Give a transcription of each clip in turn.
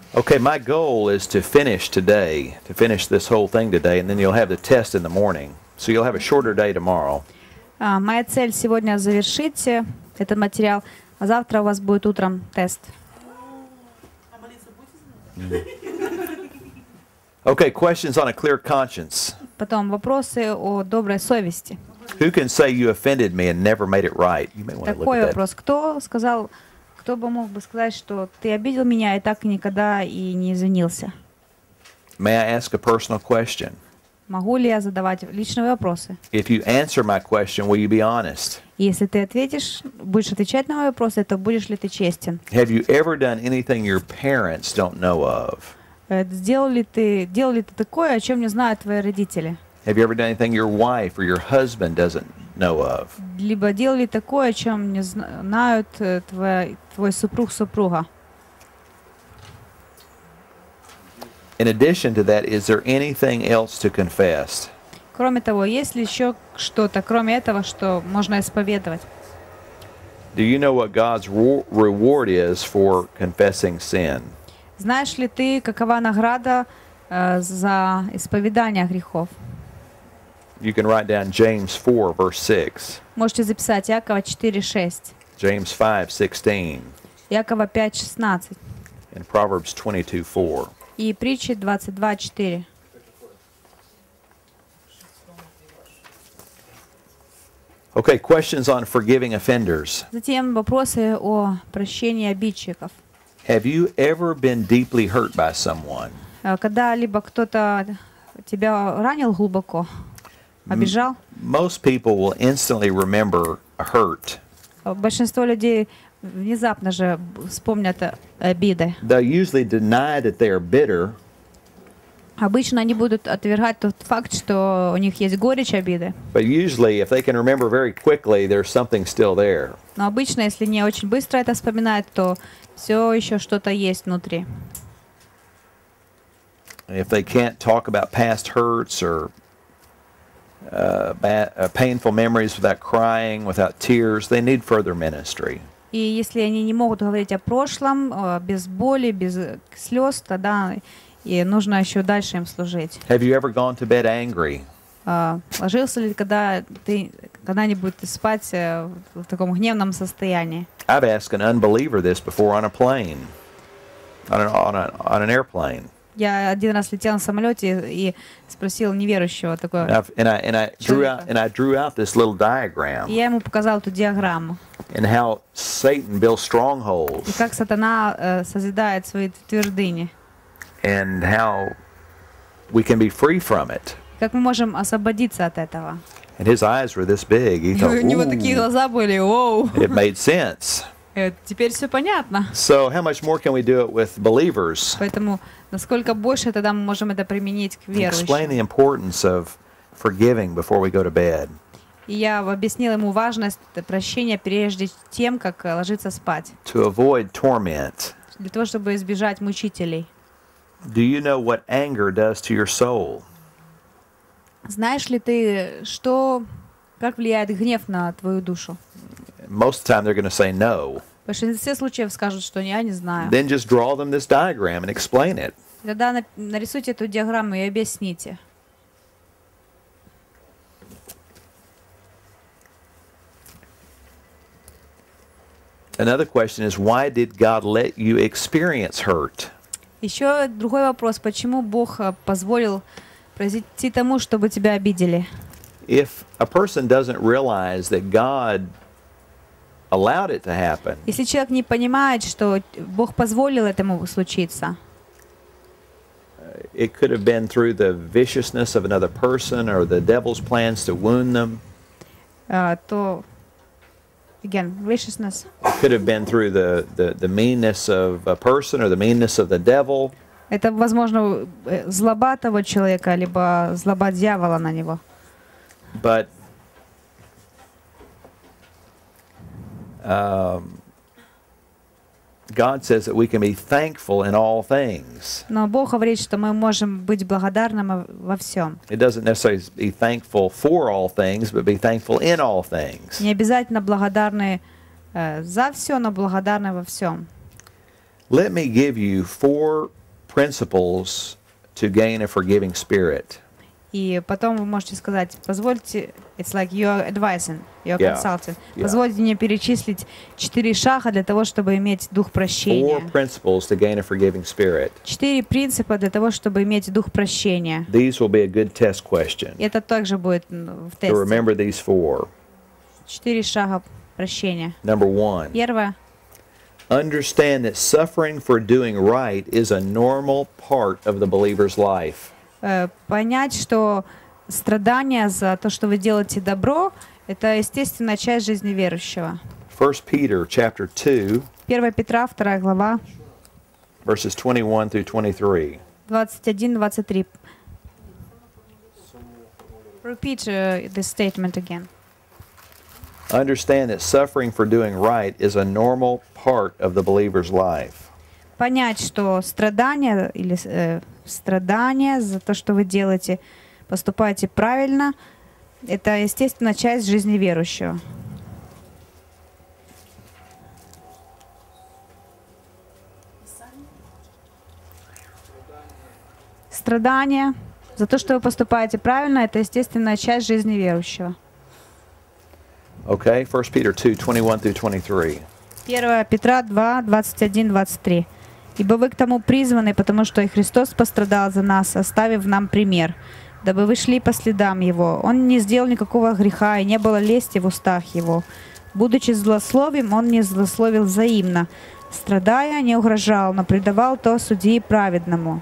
Okay, my goal is to finish today, to finish this whole thing today, and then you'll have the test in the morning. So you'll have a shorter day tomorrow. Моя цель сегодня завершить этот материал, а завтра у вас будет утром тест. Okay, questions on a clear conscience. Потом вопросы о доброй совести. Who can say you offended me and never made it right? You may want to look Такой at that. вопрос. Кто бы мог бы сказать, что ты обидел меня и так никогда и не извинился? May I ask a personal question? Могу ли я задавать личные вопросы? If you answer my question, will you be honest? Если ты будешь отвечать на мои вопросы, то будешь ли ты честен? Have you ever done anything your parents don't know of? Делал ли ты такое, о чем не знают твои родители? Have you ever done anything your wife or your husband doesn't know of? Либо делал ли такое, о чем не знают твой супруг, супруга? In addition to that, is there anything else to confess? Кроме того, есть ли еще что-то, кроме этого, что можно исповедовать? Do you know what God's reward is for confessing sin? Знаешь ли ты, какова награда за исповедание грехов? You can write down James 4, verse 6. Можете записать Иакова 4:6, James 5:16. Иакова 5:16 And Proverbs 22:4. и Притчи 22:4. Okay, questions on forgiving offenders. Затем вопросы о прощении обидчиков. Have you ever been deeply hurt by someone? Когда-либо кто-то тебя ранил глубоко, обижал? Most people will instantly remember a hurt. Большинство людей внезапно же вспомнят обиды. They'll usually deny that they are bitter, Обычно они будут отвергать тот факт, что у них есть горечь обиды. but usually if they can remember very quickly, there's something still there. Но обычно, если не очень быстро это вспоминают, то все еще что-то есть внутри. If they can't talk about past hurts or painful memories without crying, without tears, they need further ministry. И если они не могут говорить о прошлом, без боли, без слез, тогда и нужно еще дальше им служить. Have you ever gone to bed angry? Ложился ли когда-нибудь спать в таком гневном состоянии? I've asked an unbeliever this before on a plane, on an airplane. Я один раз летел на самолете и спросил неверующего такое. And I drew out this little diagram. И я ему показал эту диаграмму. And how Satan builds И strongholds, как сатана созидает свои твердыни. and how we can be free from it. Как мы можем освободиться от этого? And his eyes were this big. He thought, У него такие "Ooh." глаза были, воу. It made sense. Теперь все понятно. So how much more can we do it with believers? Поэтому насколько больше тогда мы можем это применить к Explain верующим. the importance of forgiving before we go to bed. И я объяснила ему важность прощения прежде тем, как ложиться спать, To avoid torment. для того, чтобы избежать мучителей. Do you know what anger does to your soul? Знаешь ли ты, как влияет гнев на твою душу? Most of the time they're going to say no. В большинстве случаев скажут, что я не знаю. Then just draw them this diagram and explain it. Тогда нарисуйте эту диаграмму и объясните. Another question is, why did God let you experience hurt? Еще другой вопрос. Почему Бог позволил произойти тому, чтобы тебя обидели? If a person doesn't realize that God allowed it to happen, Если человек не понимает, что Бог позволил этому случиться, it could have been through the viciousness of another person or the devil's plans to wound them. то, again, viciousness. It could have been through the meanness of a person or the meanness of the devil. Это, возможно, злоба того человека, либо злоба дьявола на него. But God says that we can be thankful in all things. Но Бог говорит, что мы можем быть благодарными во всем. It doesn't necessarily be thankful for all things, but be thankful in all things. Не обязательно благодарны за все, но благодарны во всем. Let me give you 4 principles to gain a forgiving spirit. И потом вы можете сказать, позвольте, it's like you're advising, you're Yeah. consulting. Yeah. Позвольте мне перечислить 4 шага для того, чтобы иметь дух прощения. 4 principles to gain a forgiving spirit. 4 принципа для того, чтобы иметь дух прощения. These will be a good test question. И это также будет в To тесте. remember these 4. 4 шага прощения. Number 1. Первое. Understand that suffering for doing right is a normal part of the believer's life. Понять, что страдания за то, что вы делаете добро, это естественная часть жизни верующего. 1 Peter chapter 2, 1 Петра, 2 глава, verses 21 through 23. 21-23. Repeat this statement again. Understand that suffering for doing right is a normal part of the believer's life. Понять, что страдания или страдания за то, что вы делаете, поступаете правильно, это естественная часть жизни верующего. Страдания за то, что вы поступаете правильно, это естественная часть жизни верующего. Okay, 1 Peter 2, 21 through 23. 1 Петра 2, 21-23. «Ибо вы к тому призваны, потому что и Христос пострадал за нас, оставив нам пример, дабы вы шли по следам Его. Он не сделал никакого греха, и не было лести в устах Его. Будучи злословием, Он не злословил взаимно. Страдая, не угрожал, но предавал то судьи праведному».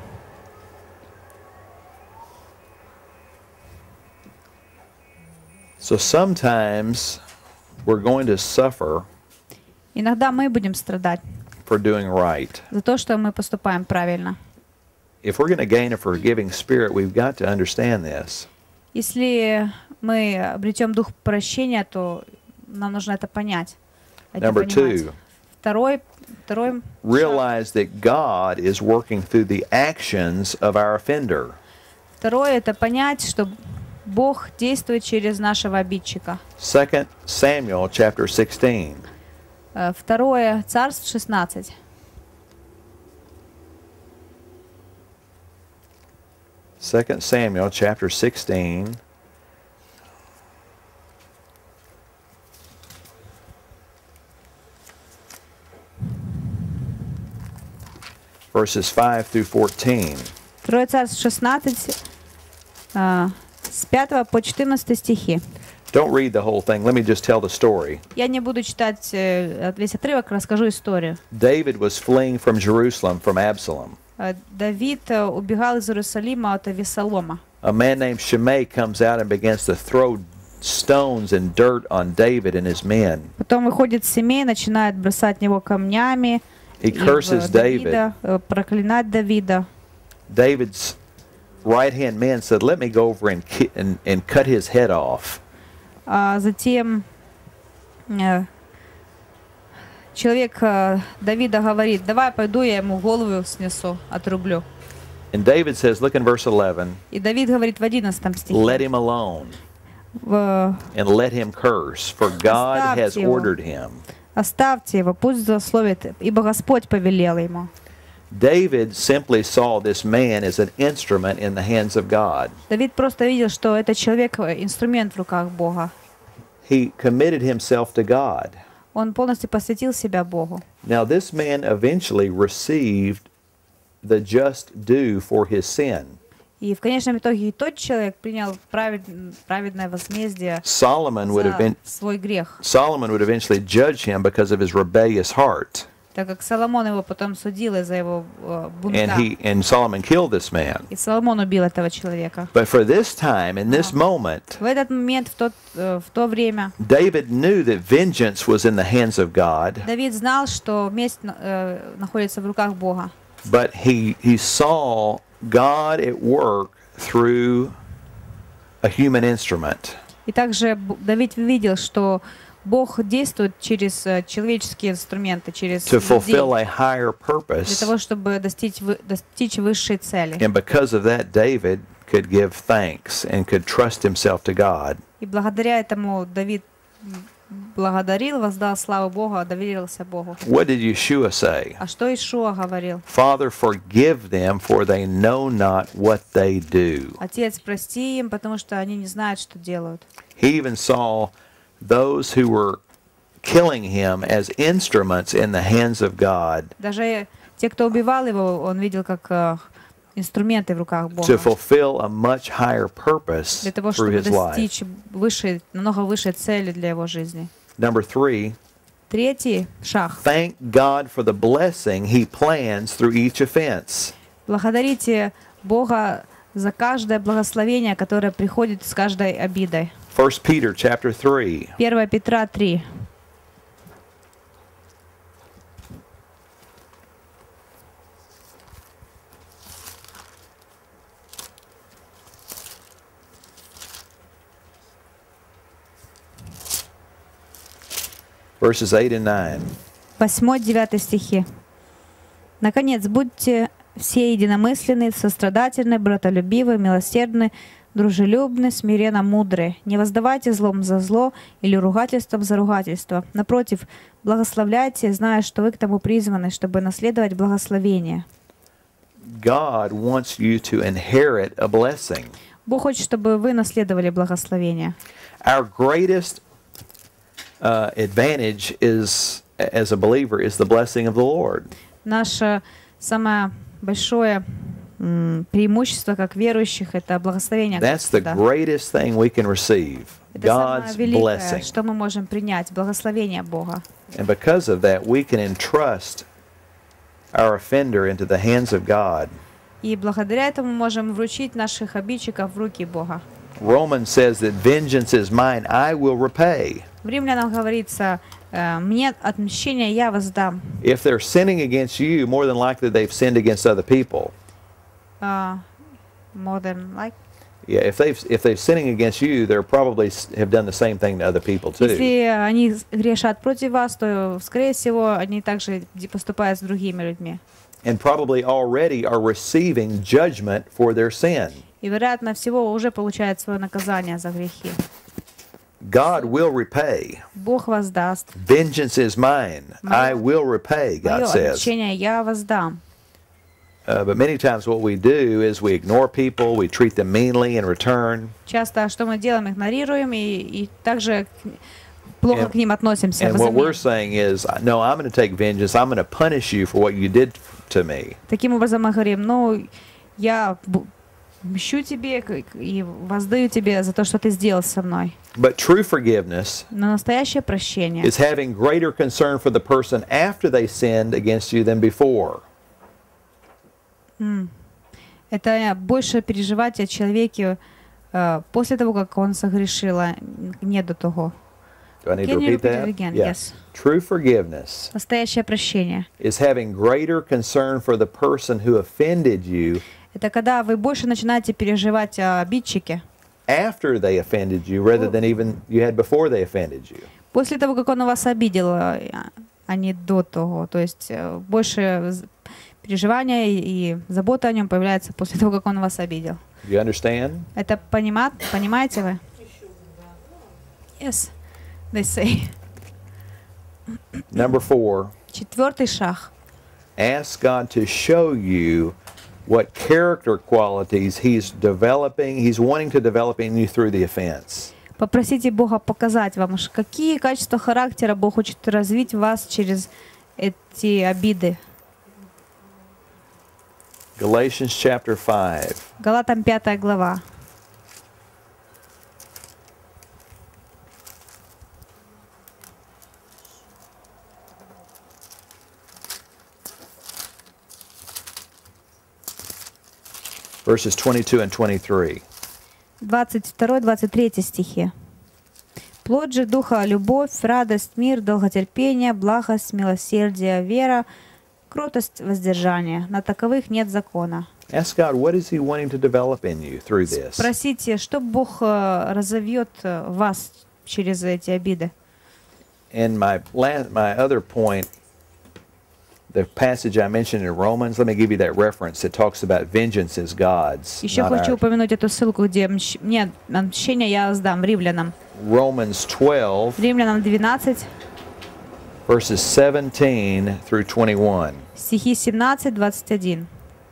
So sometimes we're going to suffer Иногда мы будем страдать for doing right. за то, что мы поступаем правильно. If we're going to gain a forgiving spirit, we've got to understand this. Если мы обретем дух прощения, то нам нужно это понять. это Number понимать. 2, Второй realize that God is working through the actions of our offender. Второе — это понять, что Бог действует через нашего обидчика. 2 Samuel chapter 16. Второе Царств 16. Second Samuel chapter 16. Verses 5 through 14. Второе Царств 16, с 5 по 14 стихи. Don't read the whole thing. Let me just tell the story. Я не буду читать весь отрывок, расскажу историю. David was fleeing from Jerusalem from Absalom. Давид убегал из Иерусалима от Авесолома. A man named Shimei comes out and begins to throw stones and dirt on David and his men. Потом выходит Семей, начинает бросать в него камнями, He и в curses David. Давида, проклинать Давида. David's right-hand man said, "Let me go over and cut his head off." А затем человек Давида говорит: давай пойду, я ему голову снесу, отрублю. And David says, look in verse 11, И Давид говорит в 11 стихе: let him alone and let him curse, for God has Оставьте его. ordered him. оставьте его, пусть злословит, ибо Господь повелел ему. David simply saw this man as an instrument in the hands of God. Давид просто видел, что этот человек инструмент в руках Бога. He committed himself to God. Он полностью посвятил себя Богу. Now this man eventually received the just due for his sin. И в конечном итоге и тот человек принял праведное возмездие Solomon would have за свой грех, eventually judge him because of his rebellious heart. так как Соломон его потом судил из-за его бунта. And Solomon killed this man. И Соломон убил этого человека. But for this time, in this moment, В этот момент, в то время, David knew that vengeance was in the hands of God, Давид знал, что месть находится в руках Бога. but he saw God at work through a human instrument. И также Давид видел, что Бог действует через человеческие инструменты, через To fulfill людей, a higher для purpose. того, чтобы достичь высшей цели. And because of that, David could give thanks and could trust himself to God. И благодаря этому Давид благодарил, воздал славу Богу, доверился Богу. What did Yeshua say? А что Ишуа говорил? Father, forgive them, for they know not what they do. Отец, прости им, потому что они не знают, что делают. He even saw those who were killing him as instruments in the hands of God Даже те, кто убивал его, он видел как инструменты в руках to Бога. fulfill a much higher purpose Для того, through чтобы his life. достичь намного высшей цели для его жизни. Number 3, Третий шаг. thank God for the blessing he plans through each offense. Благодарите Бога за каждое благословение, которое приходит с каждой обидой. 1 Peter chapter 3. 1 Петра 3. Verses 8 and 9. 8-9 стихи. Наконец, будьте все единомысленны, сострадательны, братолюбивы, милосердны, дружелюбны, смиренно мудры. Не воздавайте злом за зло или ругательством за ругательство. Напротив, благословляйте, зная, что вы к тому призваны, чтобы наследовать благословение. God wants you to inherit a blessing. Бог хочет, чтобы вы наследовали благословение. Our greatest advantage is, as a believer, is the blessing of the Lord. Наше самое большое преимущество как верующих — это благословение That's the Господа. greatest thing we can receive. Это самое God's великое, blessing. что мы можем принять, благословение Бога. And because of that, we can entrust our offender into the hands of God. И благодаря этому мы можем вручить наших обидчиков в руки Бога. Romans says that vengeance is mine, I will repay. В Римлянам говорится: «Мне отмщение я воздам». If they're sinning against you, more than likely they've sinned against other people. More than like. Yeah, if they're sinning against you, they're probably have done the same thing to other people too. Если они грешат против вас, то, скорее всего, они также поступают с другими людьми. And probably already are receiving judgment for their sin. И, вероятно всего, уже получают свое наказание за грехи. God will repay. Бог воздаст. Vengeance is mine. I will repay, God Мое says. отмщение я воздам. But many times what we do is we ignore people, we treat them meanly in return. Часто что мы делаем? Игнорируем и также плохо And- к ним относимся. And what we're взамен. saying is, no, I'm going to take vengeance. I'm going to punish you for what you did to me. Таким образом мы говорим: ну, я мщу тебе и воздаю тебе за то, что ты сделал со мной. But true forgiveness Но настоящее прощение is having greater concern for the person after they sinned against you than before. это больше переживать о человеке после того, как он согрешил, а не до того. Do I need to Can you repeat repeat that? it again? Yeah. Yes. True forgiveness Настоящее прощение is having greater concern for the person who offended you — это когда вы больше начинаете переживать о обидчике after they offended you rather than even you had before they offended you. после того, как он вас обидел, а не до того. То есть больше переживания и забота о нем появляется после того, как он вас обидел. You understand? Это понимаете вы? Yes, they say. Number 4, Четвертый шаг. ask God to show you what character qualities He's developing, He's wanting to develop in you through the offense. Попросите Бога показать вам, какие качества характера Бог хочет развить в вас через эти обиды. Galatians chapter 5. Галатам 5 глава. Verses 22 and 23. 22-23 стихи. Плоть же Духа — любовь, радость, мир, долготерпение, благость, милосердие, вера, кротость, воздержание. На таковых нет закона. Ask God, what is He wanting to develop in you through this? Спросите, что Бог разовьет в вас через эти обиды. And my other point the passage I mentioned in Romans, let me give you that reference. It talks about vengeance is God's, Еще not хочу ours. упомянуть эту ссылку, где нет, отмщение я воздам, Римлянам. Romans 12, Римлянам 12, verses 17 through 21. стихи 17-21.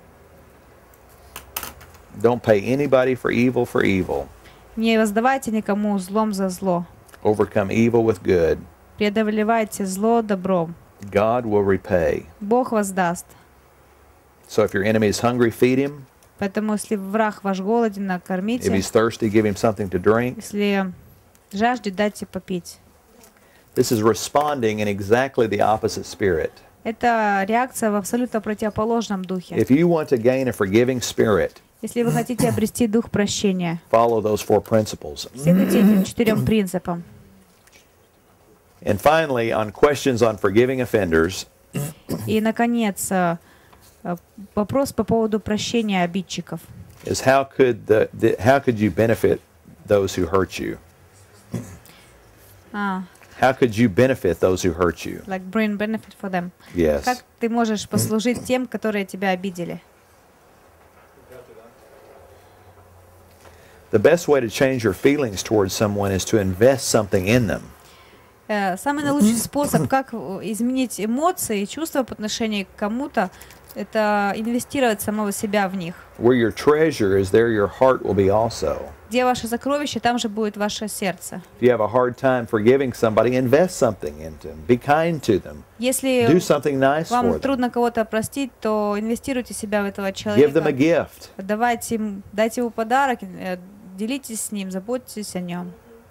Don't pay anybody for evil. Не воздавайте никому злом за зло. Overcome evil with good. Преодолевайте зло добром. God will repay. Бог воздаст. So if your enemy is hungry, feed him. Поэтому, если враг ваш голоден, If накормите. he's thirsty, give him something to drink. Если жаждет, дайте попить. This is responding in exactly the opposite spirit. Это реакция в абсолютно противоположном духе. If you want to gain a forgiving spirit, Если вы хотите обрести дух прощения, follow those 4 principles. следуйте этим 4 принципам. And finally, on questions on forgiving offenders, И, наконец, вопрос по поводу прощения обидчиков. is how could you benefit those who hurt you? How could you benefit those who hurt you? Like bring benefit for them. Yes. Как ты можешь послужить тем, которые тебя обидели? The best way to change your feelings towards someone is to invest something in them. Самый наилучший способ, как изменить эмоции и чувства по отношению к кому-то, это инвестировать самого себя в них. Where your treasure is, there your heart will be also. Где ваше сокровище, там же будет ваше сердце. If you have a hard time forgiving somebody, invest something into them. Be kind to them. Если Do something nice for вам them. трудно кого-то простить, то инвестируйте себя в этого Give them a человека. gift. Дайте ему подарок, делитесь с ним, заботьтесь о нем.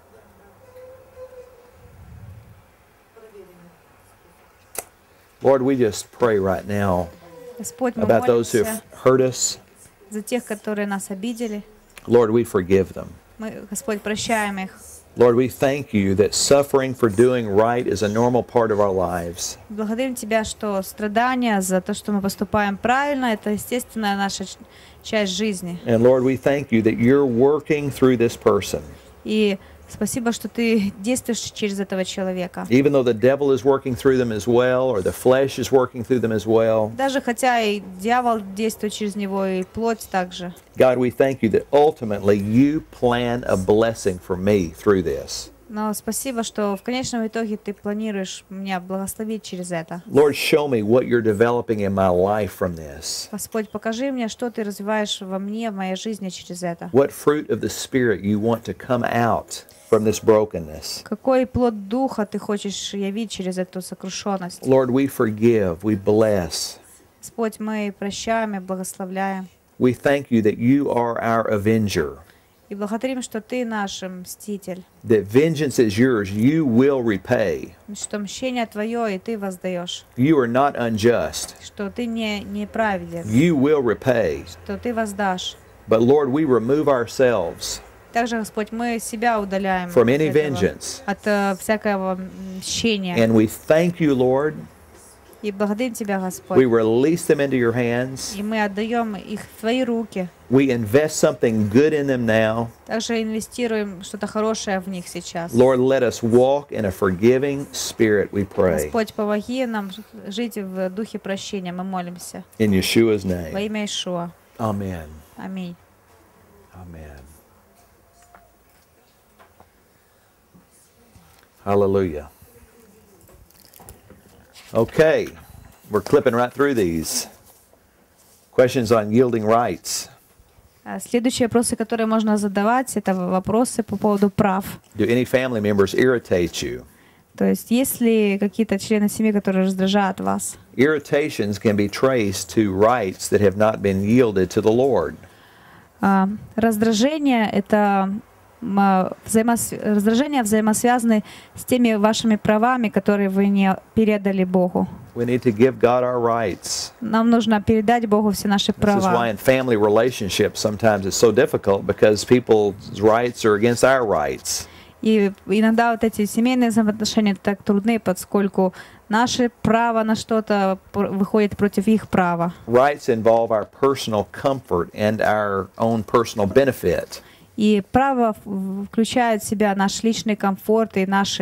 Lord, we just pray right now Господь, мы about those who молимся have hurt us. за тех, которые нас обидели. Lord, we forgive them. Мы, Господь, прощаем их. Lord, we thank you that suffering for doing right is a normal part of our lives. Благодарим Тебя, что страдания за то, что мы поступаем правильно, это естественная наша часть жизни. And Lord, we thank you that you're working through this person. И спасибо, что Ты действуешь через этого человека. Even though the devil is working through them as well, or the flesh is working through them as well. Даже хотя и дьявол действует через него, и плоть также. God, we thank you that ultimately you plan a blessing for me through this. Но спасибо, что в конечном итоге Ты планируешь меня благословить через это. Lord, show me what you're developing in my life from this. Господь, покажи мне, что Ты развиваешь во мне, в моей жизни через это. What fruit of the Spirit you want to come out from this brokenness. Какой плод Духа Ты хочешь явить через эту сокрушенность? Lord, we forgive, we bless. Господь, мы прощаем и благословляем. We thank you that you are our avenger. И благодарим, что Ты наш мститель, That vengeance is yours, you will repay. что мщение Твое, и Ты воздаешь, You are not unjust, что Ты не праведен, you will repay. что Ты воздашь. But Lord, we remove ourselves Также, Господь, мы себя удаляем from any от этого, vengeance. от всякого мщения. And we thank you, Lord. И благодарим Тебя, Господь. We release them into your hands. И мы отдаем их в Твои руки. We invest something good in them now. Также инвестируем что-то хорошее в них сейчас. Lord, let us walk in a forgiving spirit, we pray. Господь, помоги нам жить в духе прощения. Мы молимся. In Yeshua's Во name. имя Ишуа. Amen. Аминь. Amen. Hallelujah. Okay, we're clipping right through these. Questions on yielding rights. Следующие вопросы, которые можно задавать, это вопросы по поводу прав. Do any family members irritate you? То есть, есть ли какие-то члены семьи, которые раздражают вас? Irritations can be traced to rights that have not been yielded to the Lord. Раздражение — это раздражение взаимосвязаны с теми вашими правами, которые вы не передали Богу. We need to give God our rights. Нам нужно передать Богу все наши This is why права. in family relationships sometimes it's so difficult because people's rights are against our rights. И иногда вот эти семейные взаимоотношения так трудны, поскольку наше право на что-то выходит против их права. Rights involve our personal comfort and our own personal benefit. И право включает в себя наш личный комфорт и наши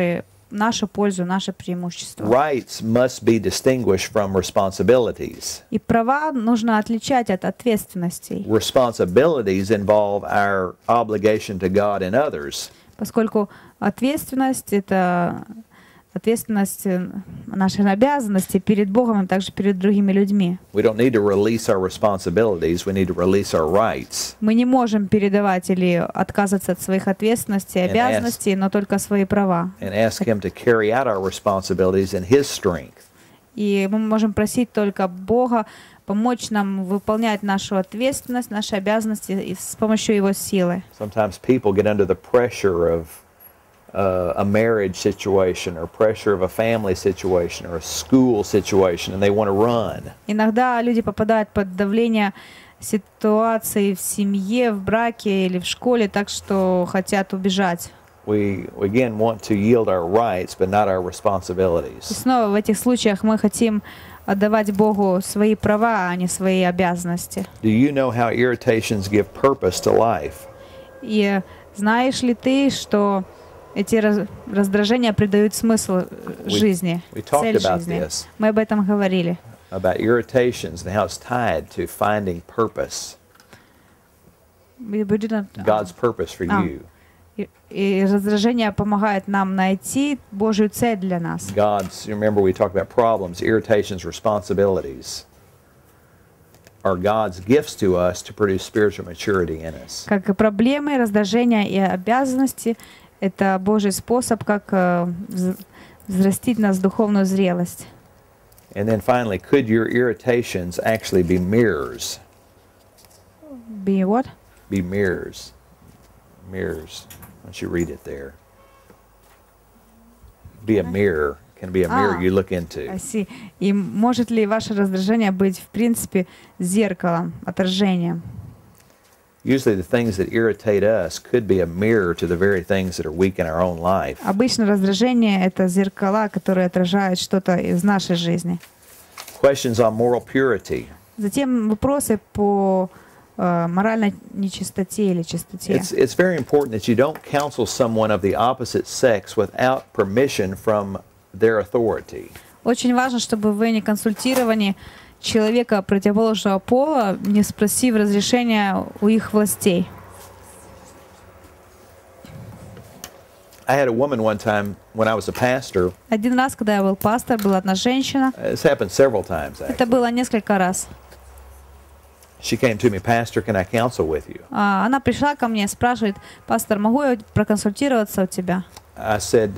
нашу пользу, наше преимущество. Rights must be distinguished from responsibilities. И права нужно отличать от ответственностей, Responsibilities involve our obligation to God and others. поскольку ответственность — это ответственность нашей обязанности перед Богом и также перед другими людьми. We don't need to release our responsibilities, we need to release our rights. Мы не можем передавать или отказываться от своих ответственностей и обязанностей, но только свои права. And ask Him to carry out our responsibilities in His strength. И мы можем просить только Бога помочь нам выполнять нашу ответственность, наши обязанности с помощью Его силы. Sometimes people get under the pressure of a marriage situation or pressure of a family situation or a school situation, and they want to run. Иногда люди попадают под давление ситуации в семье, в браке или в школе, так что хотят убежать. We again want to yield our rights, but not our И responsibilities. снова в этих случаях мы хотим отдавать Богу свои права, а не свои обязанности. Do you know how irritations give purpose to life? И знаешь ли ты, что эти раздражения придают смысл жизни, we talked цель about жизни? this. Мы об этом говорили. About irritations and how it's tied to finding purpose, God's purpose for you. И раздражение помогает нам найти Божью цель для нас. God's, you remember we talked about problems, irritations, responsibilities are God's gifts to us to produce spiritual maturity in us. Как и проблемы, раздражения и обязанности — это Божий способ, как взрастить нас в духовную зрелость. And then finally, could your irritations actually be mirrors? Be what? Be mirrors. Mirrors. Why don't you read it there? Be a mirror. Can be a mirror you look into. I see. И может ли ваше раздражение быть, в принципе, зеркалом, отражением? Usually the things that irritate us could be a mirror to the very things that are weak in our own life. Обычно раздражение — это зеркала, которые отражают что-то из нашей жизни. Questions on moral purity. Затем вопросы по моральной нечистоте или чистоте. It's very important that you don't counsel someone of the opposite sex without permission from their authority. Очень важно, чтобы вы не консультировали человека противоположного пола, не спросив разрешения у их властей. I had a woman one time when I was a pastor. Один раз, когда я был пастор, была одна женщина. This happened several times, Это actually. было несколько раз. She came to me, Pastor, can I counsel with you? Она пришла ко мне и спрашивает: пастор, могу я проконсультироваться у тебя? I said,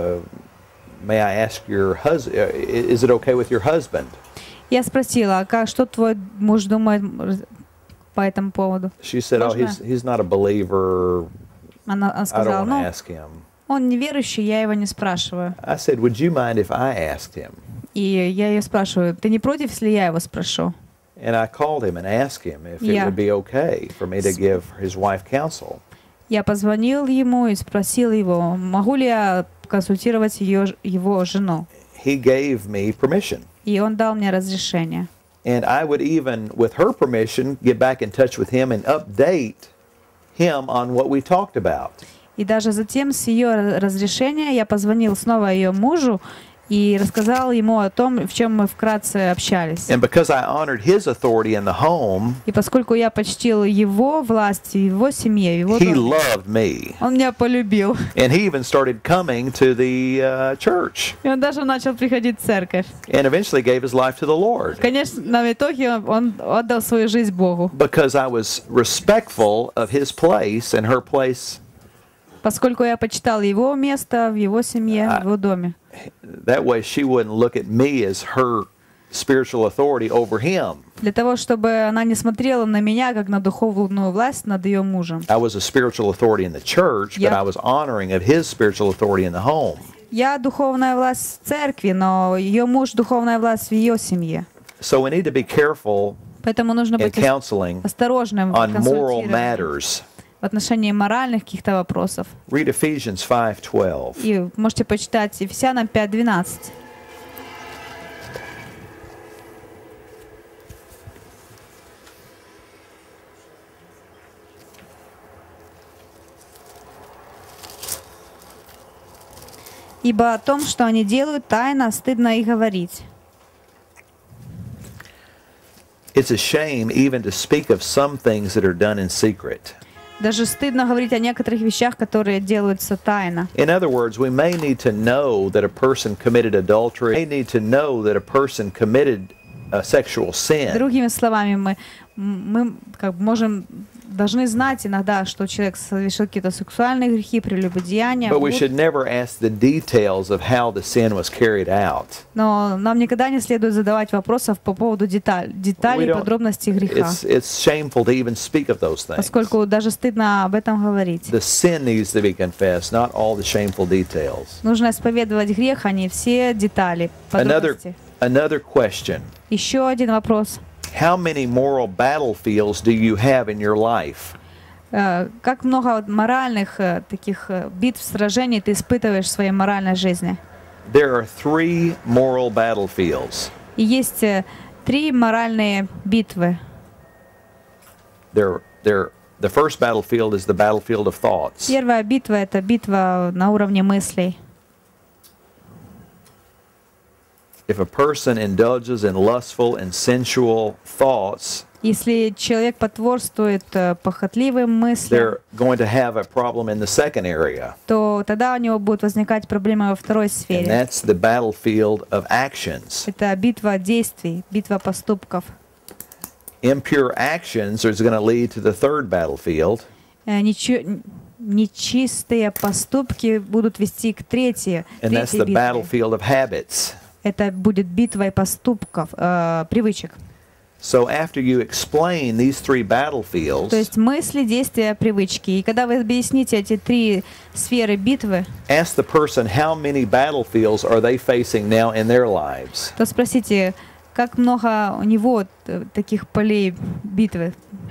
may I ask your husband, is it okay with your husband? Я спросила: что твой муж думает по этому поводу? She said, oh, Можно? he's not a believer. Она I don't сказала: want to ну, ask him. он неверующий, я его не спрашиваю. I said, would you mind if I asked him? И я ее спрашиваю: ты не против, если я его спрошу? And I called him and asked him if it Yeah. would be okay for me to give his wife counsel. Я позвонил ему и спросил его, могу ли я консультировать его жену. He gave me permission. И он дал мне разрешение. And I would even, with her permission, get back in touch with him and update him on what we talked about. И даже затем с ее разрешения я позвонил снова ее мужу и рассказал ему о том, в чем мы вкратце общались. And because I honored his authority in the home, И поскольку я почтил его власть в его семье, в его he доме, loved me. он меня полюбил. And he even started coming to the church И он даже начал приходить в церковь. and eventually gave his life to the Lord. Конечно, в итоге он отдал свою жизнь Богу. Because I was respectful of his place and her place. Поскольку я почитал его место в его семье, в его доме. That way she wouldn't look at me as her spiritual authority over him. Для того, чтобы она не смотрела на меня, как на духовную власть над ее мужем. I was a spiritual authority in the church, but Yeah. I was honoring of his spiritual authority in the home. Я духовная власть в церкви, но ее муж духовная власть в ее семье. So we need to be careful Поэтому нужно in быть counseling осторожным в on moral консультировании matters. в отношении моральных каких-то вопросов. Read Ephesians 5:12. И можете почитать Ефесянам 5:12. Ибо о том, что они делают тайно, стыдно и говорить. It's a shame even to speak of some things that are done in secret. Даже стыдно говорить о некоторых вещах, которые делаются тайно. In other words, we may need to know that a person committed adultery, may need to know that a person committed a sexual sin. Другими словами, мы как бы должны знать иногда, что человек совершил какие-то сексуальные грехи, прелюбодеяния. But we should never ask the details of how the sin was carried out. Но нам никогда не следует задавать вопросов по поводу деталей, подробностей греха. It's shameful to even speak of those things. Поскольку даже стыдно об этом говорить. The sin needs to be confessed, not all the shameful details. Нужно исповедовать грех, а не все детали, подробности. Another question. Еще один вопрос. How many moral battlefields do you have in your life? Как много моральных таких битв, сражений ты испытываешь в своей моральной жизни? There are 3 moral battlefields. И есть 3 моральные битвы. The first battlefield is the battlefield of thoughts. Первая битва — это битва на уровне мыслей. If a person indulges in lustful and sensual thoughts, если человек потворствует похотливым мыслям, they're going to have a problem in the second area. То тогда у него будут возникать проблемы во второй And сфере. that's the battlefield of actions. Это битва действий, битва поступков. Impure actions is going to lead to the third battlefield. Нечистые поступки будут вести к третьей And that's the битве. battlefield of habits. Это будет битвой поступков, привычек. So after you explain these 3 battlefields, То есть мысли, действия, привычки. И когда вы объясните эти 3 сферы битвы, ask the person how many battlefields are they facing now in their lives. то спросите, как много у него таких полей битвы,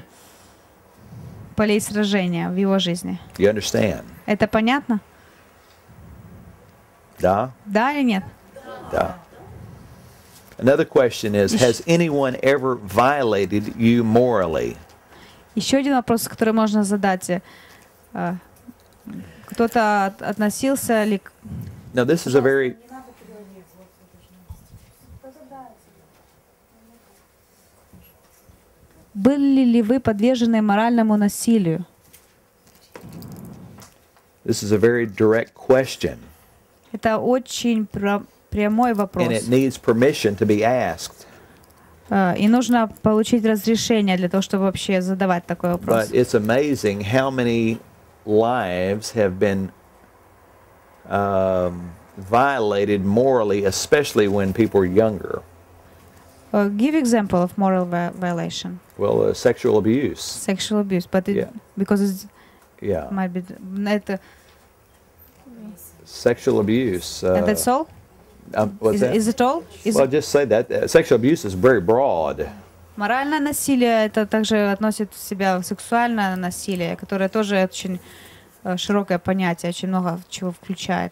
полей сражения в его жизни. You understand? Это понятно? Да? Да или нет? Да. Another question is, has anyone ever violated you morally? Еще один вопрос, который можно задать. Кто-то относился ли... Now this is a very... Были ли вы подвержены моральному насилию? This is a very direct question. Это очень прямой вопрос. And it needs permission to be asked. И нужно получить разрешение для того, чтобы вообще задавать такой вопрос. But it's amazing how many lives have been violated morally, especially when people are younger. Give example of moral violation. Well, sexual abuse. Sexual abuse, but it, Yeah. because it Yeah. might be это, Sexual abuse. and that's all? What's that? Is it all? Well, just say that. Sexual abuse is very broad. Моральное насилие это также относит в себя сексуальное насилие, которое тоже очень широкое понятие, очень много чего включает.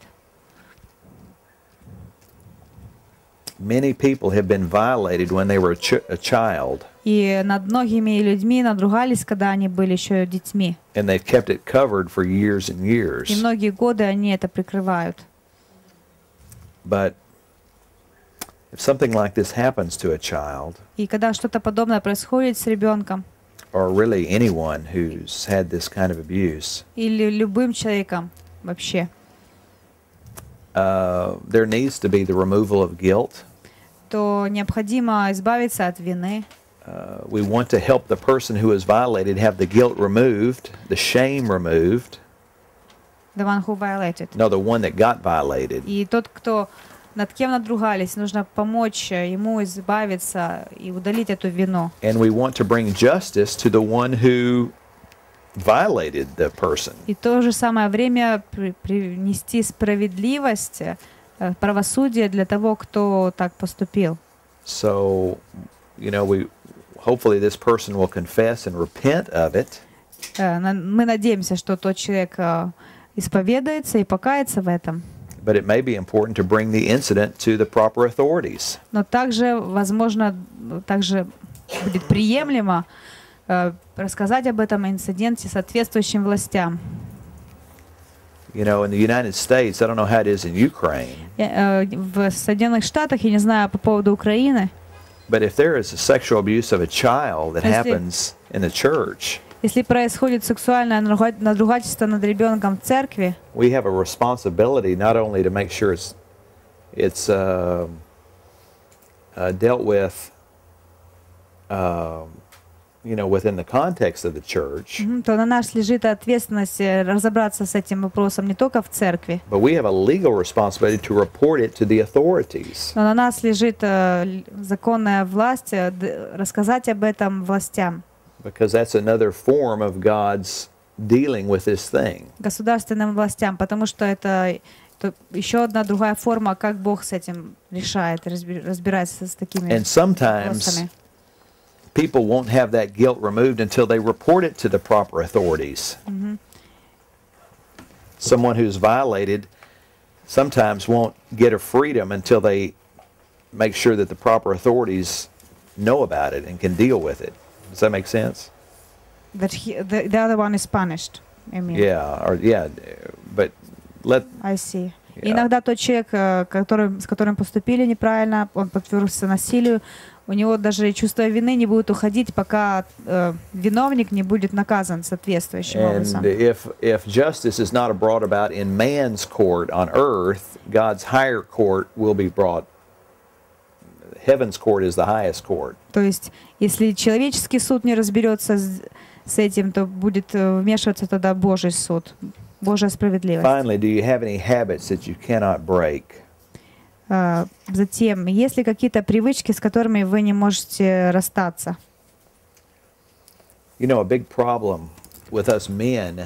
Many people have been violated when they were a child, И над многими людьми надругались, когда они были еще детьми. and they've kept it covered for years and И years. многие годы они это прикрывают. But if something like this happens to a child, И когда что-то подобное происходит с ребенком or really anyone who's had this kind of abuse, или любым человеком вообще, there needs to be the removal of guilt. то необходимо избавиться от вины. We want to help the person who is violated have the guilt removed, the shame removed. The one who violated. No, the one that got violated. И тот, кто над кем надругались, нужно помочь ему избавиться и удалить эту вину. And we want to bring justice to the one who violated the person. И в то же самое время принести справедливость, правосудие для того, кто так поступил. So, hopefully this person will confess and repent of it. Мы надеемся, что тот человек исповедуется и покается в этом. But it may be important to bring the incident to the proper authorities. Но также, возможно, также будет приемлемо рассказать об этом инциденте соответствующим властям. You know, in the United States, I don't know how it is in Ukraine, В Соединенных Штатах, я не знаю по поводу Украины, but if there is a sexual abuse of a child that Если- happens in the church, если происходит сексуальное надругательство над ребенком в церкви, we have a responsibility not only to make sure it's dealt with, you know, within the context of the church, то на нас лежит ответственность разобраться с этим вопросом не только в церкви, but we have a legal responsibility to report it to the authorities. но на нас лежит законная власть рассказать об этом властям, Because that's another form of God's dealing with this thing. государственным властям, потому что это еще одна другая форма, как Бог с этим решает, разбирается с такими And sometimes вопросами. people won't have that guilt removed until they report it to the proper authorities. Someone who's violated sometimes won't get a freedom until they make sure that the proper authorities know about it and can deal with it. Does that make sense? That the other one is punished. I mean. Yeah, but I see. Yeah. Иногда тот человек, с которым поступили неправильно, он подвергся насилию, у него даже чувство вины не будет уходить, пока виновник не будет наказан соответствующим образом. And if justice is not brought about in man's court on earth, God's higher court will be brought. Heaven's court is the highest court. То есть, если человеческий суд не разберется с этим, то будет вмешиваться тогда Божий суд, Божья справедливость. Finally, do you have any habits that you cannot break? Затем, есть ли какие-то привычки, с которыми вы не можете расстаться? You know, a big problem with us men,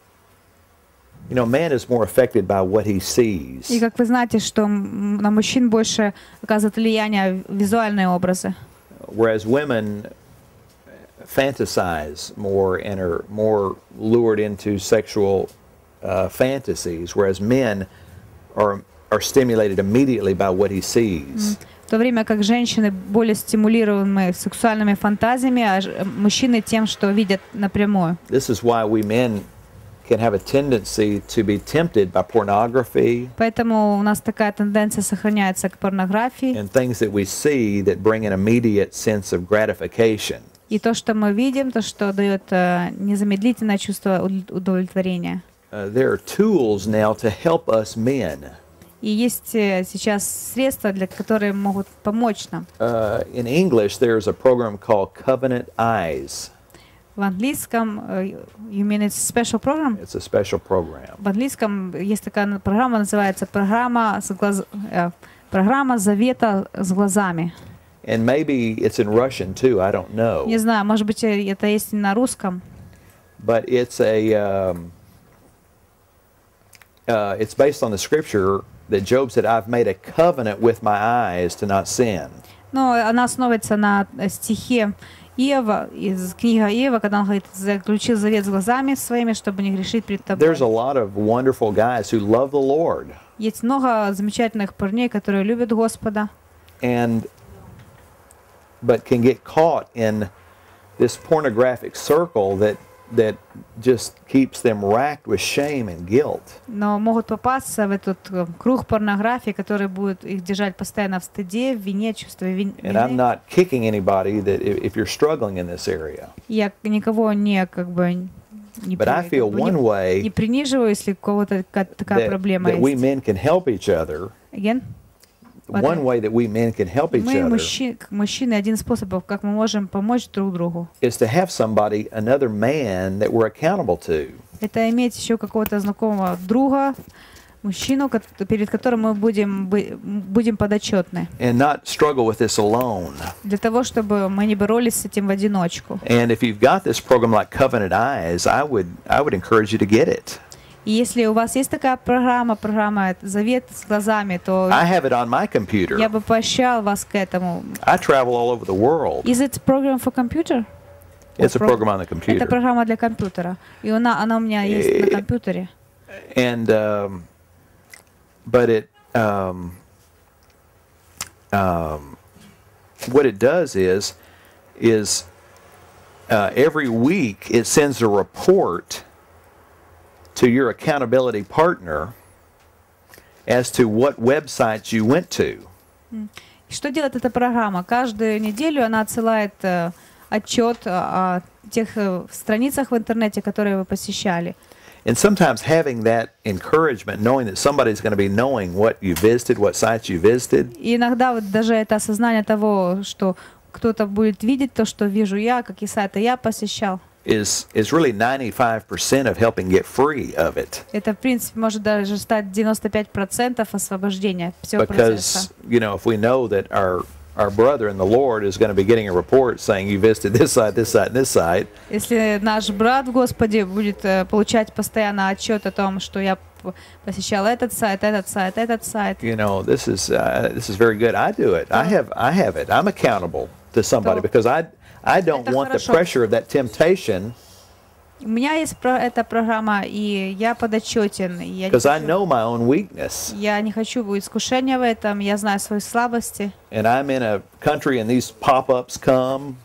you know, man is more affected by what he sees. И как вы знаете, что на мужчин больше оказывает влияние визуальные образы, Whereas women fantasize more and are more lured into sexual fantasies, whereas men are stimulated immediately by what he sees. в то время как женщины более стимулируемы сексуальными фантазиями, а мужчины тем, что видят напрямую. This is why we men can have a tendency to be tempted by pornography Поэтому у нас такая тенденция сохраняется к порнографии. and things that we see that bring an immediate sense of gratification. И то, что мы видим, то, что дает незамедлительное чувство удовлетворения. There are tools now to help us men. И есть сейчас средства, которые могут помочь нам. In English, there's a program called Covenant Eyes. В английском, you mean it's a special program? It's a special program. В английском есть такая программа, называется программа завета с глазами. And maybe it's in Russian too, I don't know. Не знаю, может быть, это есть на русском. But it's it's based on the scripture that Job said, I've made a covenant with my eyes to not sin. Но она основывается на стихе Иова, из книги Иова, когда он говорит, заключил завет с глазами своими, чтобы не грешить пред тобой. There's a lot of wonderful guys who love the Lord. Есть много замечательных парней, которые любят Господа, But can get caught in this pornographic circle that just keeps them racked with shame and guilt. но могут попасться в этот круг порнографии, который будет их держать постоянно в стыде, в вине, чувстве вины. And I'm not kicking anybody that if you're struggling in this area. Я никого не But I feel one way не приниживаю, если у кого-то такая проблема that we есть. men can help each other. Again? One way that we men can help each Мы, other как мужчины, один из способов, как мы можем помочь друг другу, is to have somebody, another man that we're accountable to. это иметь еще какого-то знакомого друга, мужчину, перед которым мы будем подотчетны. And not struggle with this alone. Для того, чтобы мы не боролись с этим в одиночку. And if you've got this program like Covenant Eyes, I would encourage you to get it. И если у вас есть такая программа «Завет с глазами», то I have it on my computer. я бы поощрял вас к этому. I travel all over the world. Is it program for computer? It's a program on the Это computer. программа для компьютера. И она у меня есть на компьютере. And but what it does is every week it sends a report to your accountability partner as to what websites you went to. Что делает эта программа? Каждую неделю она отсылает отчет о тех страницах в интернете, которые вы посещали. And sometimes having that encouragement, knowing that somebody's going to be knowing what you visited, what sites you visited. И иногда вот даже это осознание того, что кто-то будет видеть то, что вижу я, какие сайты я посещал. Is really 95% of helping get free of it. Это, в принципе, может даже стать 95% освобождения всего Because, процесса. you know, if we know that our brother in the Lord is going to be getting a report saying you visited this site, this site, and this site. Если наш брат в Господе будет получать постоянно отчет о том, что я посещал этот сайт, этот сайт, этот сайт. You know, this is very good. I do it. I have it. I'm accountable to somebody because I don't want the pressure of that temptation. У меня есть эта программа, и я подотчетен. Because I know my own weakness. Я не хочу искушения в этом, я знаю свои слабости. And I'm in a country and these pop-ups come,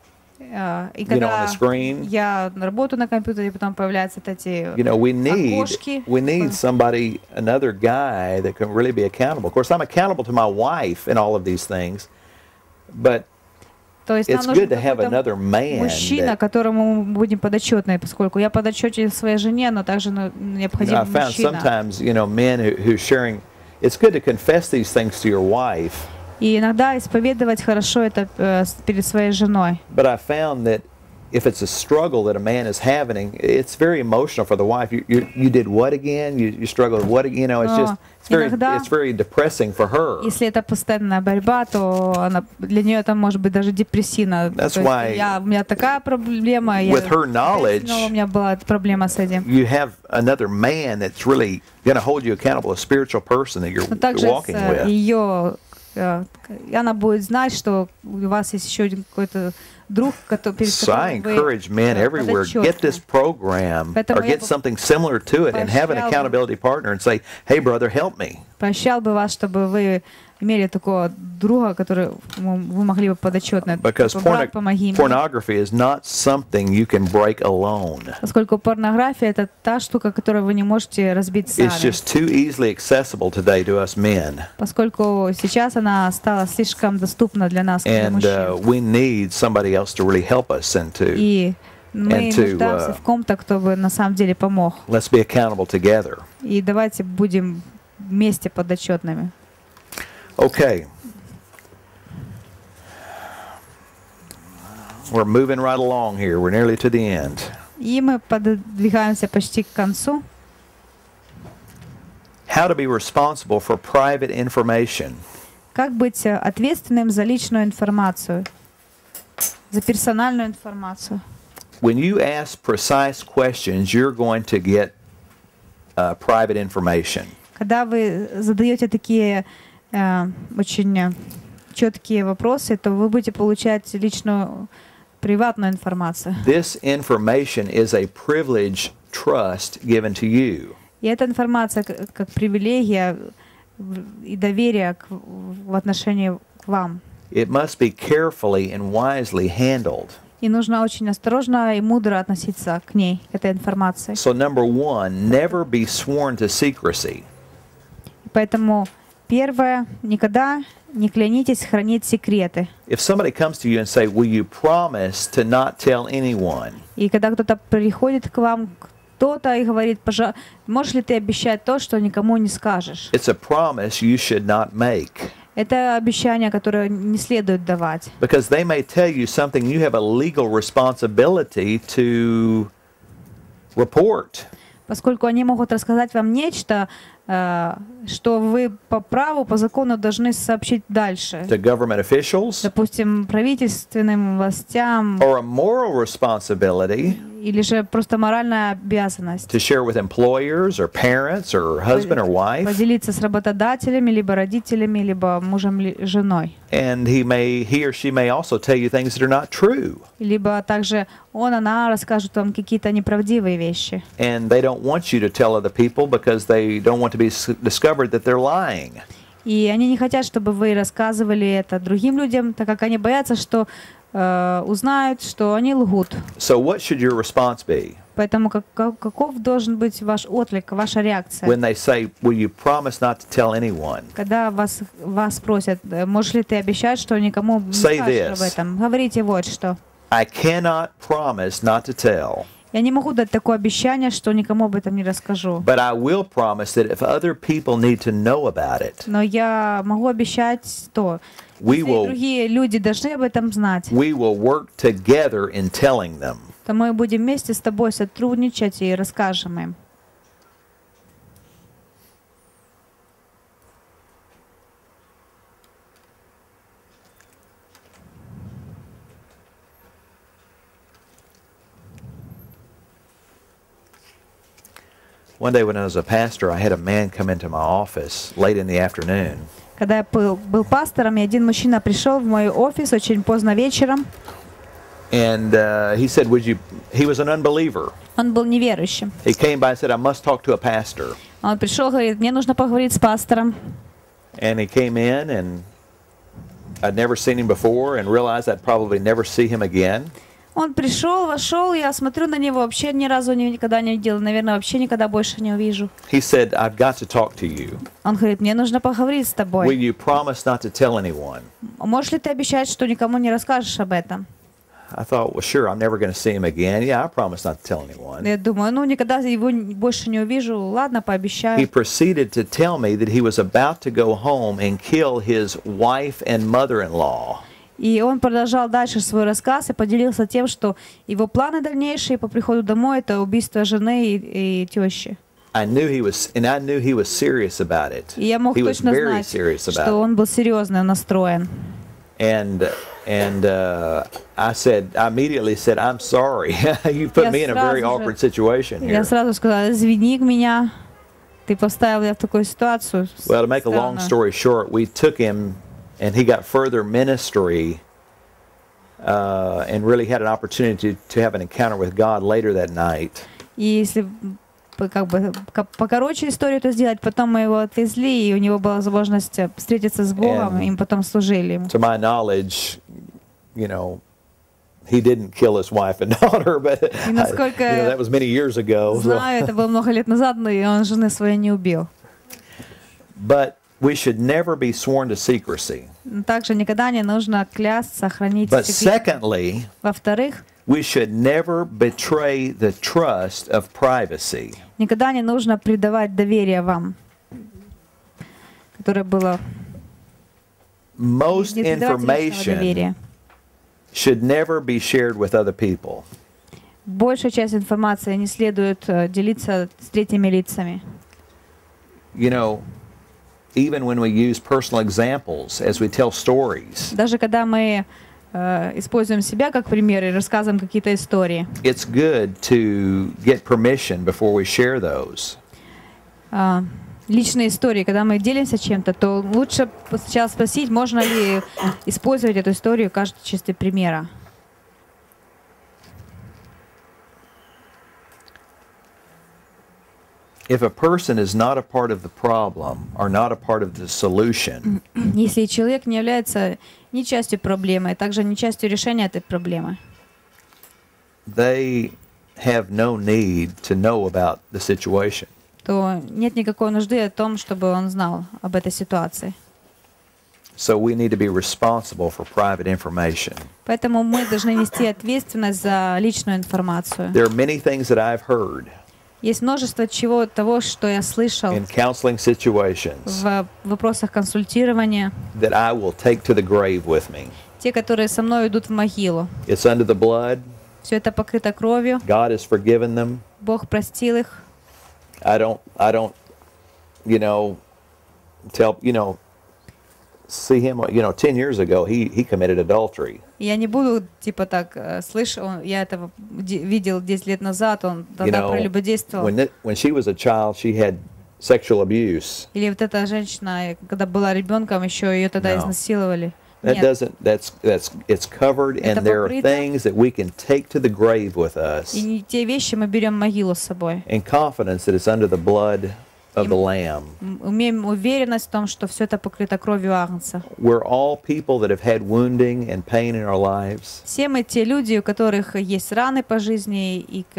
И когда on the screen. я работаю на компьютере, потом появляются эти we окошки. need somebody, another guy that can really be accountable. Of course, I'm accountable to my wife in all of these things, but То есть it's нам good to нужен have какой-то another man мужчина, that, которому мы будем подотчетны, поскольку я подотчетен своей жене, но также необходим I found мужчина. sometimes, men who sharing, it's good to confess these things to your wife. И иногда исповедовать хорошо это перед своей женой. But I found that if it's a struggle that a man is having, it's very emotional for the wife. You did what again? You struggled what again? It's very depressing for her. Если это постоянная борьба, то для нее это может быть даже депрессивно. That's why у меня такая проблема. With her knowledge, у меня была проблема с этим. You have another man that's really going to hold you accountable, a spiritual person that you're walking with. Ее, она будет знать, что у вас есть еще один какой-то друг, который So I encourage men everywhere, get this program or get something similar to it and have an accountability partner and say, hey, brother, help me. Поощрял бы вас, чтобы вы имели такого друга, который вы могли бы подотчетно. Because pornography is not something you can break alone. Поскольку порнография это та штука, которую вы не можете разбить сами. It's just too easily accessible today to us men. Поскольку сейчас она стала слишком доступна для нас, And we need somebody else to really help us и мы нуждаемся в ком-то, кто бы на самом деле помог. Let's be accountable together. И давайте будем вместе подотчетными. Okay. We're moving right along here. We're nearly to the end. И мы подвигаемся почти к концу. How to be responsible for private information. Как быть ответственным за личную информацию, за персональную информацию? When you ask precise questions, you're going to get private information. Когда вы задаете такие очень четкие вопросы, то вы будете получать личную, приватную информацию. This information is a privilege trust given to you. И эта информация как привилегия и доверие в отношении к вам. It must be carefully and wisely handled. И нужно очень осторожно и мудро относиться к ней, к этой информации. So number one, never be sworn to secrecy. Поэтому первое, никогда не клянитесь хранить секреты. If somebody comes to you and say, "Will you promise to not tell anyone?" И когда кто-то приходит к вам, кто-то и говорит, можешь ли ты обещать то, что никому не скажешь? It's a promise you should not make. Это обещание, которое не следует давать. Because they may tell you something you have a legal responsibility to report. Поскольку они могут рассказать вам нечто, что вы по праву, по закону должны сообщить дальше. To government officials. Допустим, правительственным властям. Or a moral responsibility. Или же просто моральная обязанность. To share with employers or parents or husband or wife. Поделиться с работодателями, либо родителями, либо мужем, женой. And he or she may also tell you things that are not true. Либо также она расскажет вам какие-то неправдивые вещи. And they don't want you to tell other people because they don't want to be discovered that they're lying. И они не хотят, чтобы вы рассказывали это другим людям, так как они боятся, что узнают, что они лгут. So what should your response be? Поэтому каков должен быть ваш отклик, ваша реакция? when they say, "Will you promise not to tell anyone?" Когда вас спросят, можешь ли ты обещать, что никому не Say скажешь this. об этом? Говорите вот что. I cannot promise not to tell, Я не могу дать такое обещание, что никому об этом не расскажу. but I will promise that if other people need to know about it, Но я могу обещать то, we если will другие люди должны об этом знать, work together in telling them. то мы будем вместе с тобой сотрудничать и расскажем им. One day when I was a pastor, I had a man come into my office late in the afternoon. Когда я был пастором, и один мужчина пришел в мой офис очень поздно вечером. And he said, he was an unbeliever. Он был неверующим. He came by and said, I must talk to a pastor. Он пришел, говорит, мне нужно поговорить с пастором. And he came in, and I'd never seen him before and realized I'd probably never see him again. Он пришел, вошел, я смотрю на него, вообще ни разу никогда не видела, наверное, вообще никогда больше не увижу. He said, I've got to talk to you. Он говорит, мне нужно поговорить с Will тобой. you promise not to tell anyone? Можешь ли ты обещать, что никому не расскажешь об этом? I thought, well, sure, I'm never going to see him again. Yeah, I promise not to tell anyone. Я думаю, ну никогда его больше не увижу, ладно, He пообещаю. proceeded to tell me that he was about to go home and kill his wife and mother-in-law. И он продолжал дальше свой рассказ и поделился тем, что его планы дальнейшие по приходу домой — это убийство жены и тещи. I knew he was serious about it. И я мог He was точно very знать, serious что about it. он был серьезно настроен. And I immediately said, I'm sorry. You put me in a very awkward situation Я here. сразу сказала, извини меня, ты поставил меня в такую ситуацию. Well, to make a long странную». story short, we took him, and he got further ministry, and really had an opportunity to have an encounter with God later that night. И если как бы покороче историю это сделать, потом мы его отвезли, и у него была возможность встретиться с Богом, и им потом служили ему. To my knowledge, you know, he didn't kill his wife and daughter, but И насколько that was many years ago. so- знаю, это было много лет назад, но и он жены своей не убил. But we should never be sworn to secrecy. Но также никогда не нужно клясться, хранить But секрет. secondly, Во-вторых, we should never betray the trust of privacy. никогда не нужно предавать доверие вам, которое было Most не предавать личного доверия. information should never be shared with other people. Большая часть информации не следует делиться с третьими лицами. You know, even when we use personal examples as we tell stories, Даже когда мы используем себя как пример и рассказываем какие-то истории, it's good to get permission before we share those. личные истории, когда мы делимся чем-то, то лучше сначала спросить, можно ли использовать эту историю в качестве примера. If a person is not a part of the problem or not a part of the solution, Если человек не является ни частью проблемы, а также не частью решения этой проблемы, they have no need to know about the situation. то нет никакой нужды о том, чтобы он знал об этой ситуации. So we need to be responsible for private information. Поэтому мы должны нести ответственность за личную информацию. There are many things that I've heard Есть множество того, что я слышал in counseling situations в вопросах консультирования, that I will take to the grave with me. те, которые со мной идут в могилу. It's under the blood. Все это покрыто кровью, God has forgiven them. Бог простил их. I don't, you know, see him, 10 years ago, he committed adultery. И я не буду, типа так, слышал, я этого видел 10 лет назад, он тогда прелюбодействовал. When she was a child, she had sexual abuse. Или вот эта женщина, когда была ребенком, еще ее тогда изнасиловали. That Нет. doesn't, it's covered, and there are things that we can take to the grave with us И те вещи мы берем в могилу с собой. in confidence that it's under the blood of the Lamb. Имеем уверенность в том, что все это покрыто кровью Агнца. We're all people that have had wounding and pain in our lives. Все мы те люди, у которых есть раны по жизни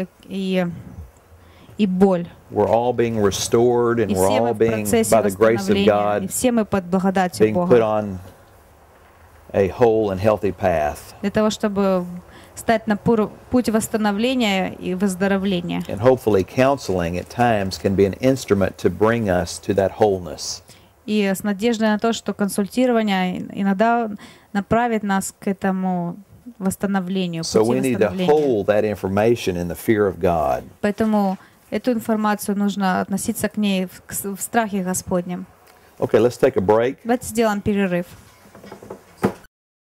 и боль. We're all being restored and И we're все мы all в being, процессе by the grace of восстановления. И God, все мы под благодатью being put Бога. on a whole and healthy path. Для того, чтобы стать на путь восстановления и выздоровления. And hopefully counseling at times can be an instrument to bring us to that wholeness. И с надеждой на то, что консультирование иногда направит нас к этому восстановлению, So we пути need to восстановления. hold that information in the fear of God. Поэтому эту информацию нужно относиться к ней в страхе Господнем. Okay, let's take a break. Давайте сделаем перерыв.